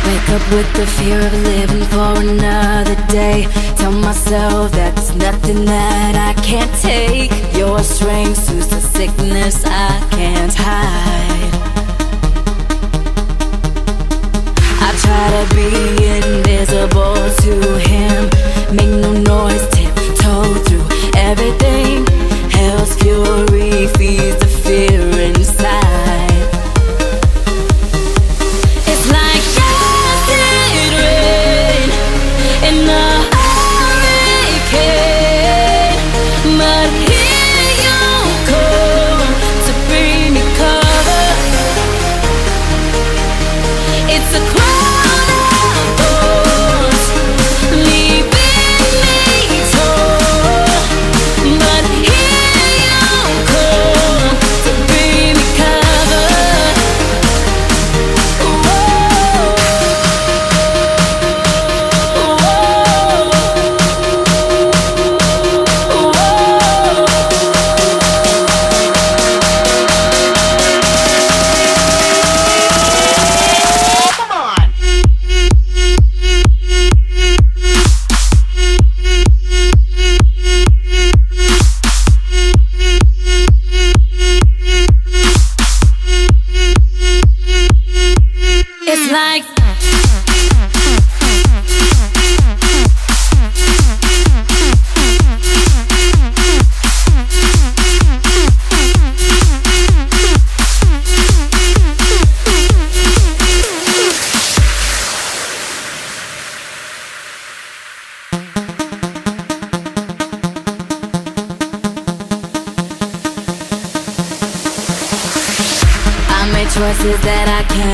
Wake up with the fear of living for another day. Tell myself that there's nothing that I can't take. Your strength soothes the sickness I can't hide. I try to be invisible to him, make no noise, tiptoe through everything. Hell's fury feeds the fear inside. It's like acid rain in a hurricane, but here you come to bring me cover. It's a cloud of thorns, leaving me torn, but here you come to bring me cover. It's like I made choices that I can't